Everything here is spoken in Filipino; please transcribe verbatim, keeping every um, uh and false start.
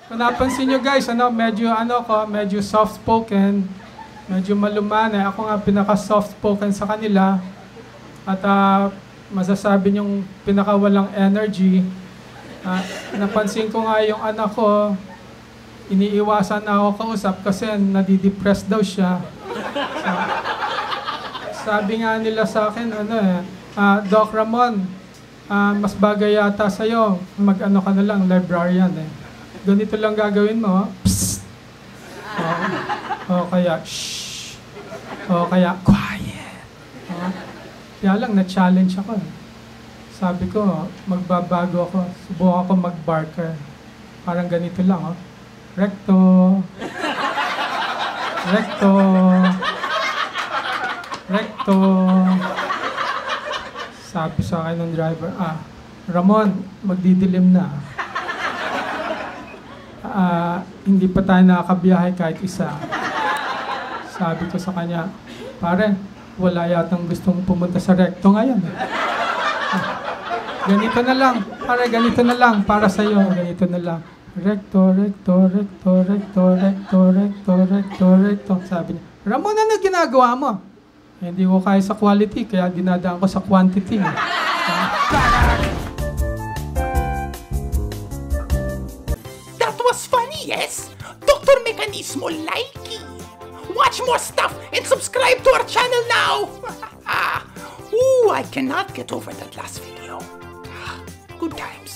Kung napansin nyo guys, ano, medyo ano ko, medyo soft-spoken, medyo malumanay. Ako nga pinaka-soft-spoken sa kanila. At uh, masasabi nyong pinaka-walang energy. Uh, napansin ko nga yung anak ko, iniiwasan na ako kausap kasi nadidepress daw siya. So, sabi nga nila sa akin, ano eh, uh, Dok Ramon, uh, mas bagay yata sa'yo, mag-ano ka na lang, librarian eh. Ganito lang gagawin mo, psst. O, o kaya, shh. O kaya, quiet. O, kaya lang, na-challenge ako. Sabi ko, magbabago ako. Subukan ako mag-barker. Parang ganito lang, oh. Recto. Recto. Recto. Sabi sa akin ng driver, ah, Ramon, magdidilim na. Uh, hindi pa tayo nakakabiyahe kahit isa. Sabi ko sa kanya, pare, wala yatang gustong pumunta sa recto ngayon. Ganito na lang, pare, ganito na lang, para sa'yo, ganito na lang. Recto, recto, recto, recto, recto, recto, recto, recto. Sabi niya, Ramon, ano ginagawa mo? Eh, hindi ko kaya sa quality, kaya dinadaan ko sa quantity. Was funny, yes? Doctor Mechanismo likey. Watch more stuff and subscribe to our channel now. Ooh, I cannot get over that last video. Good times.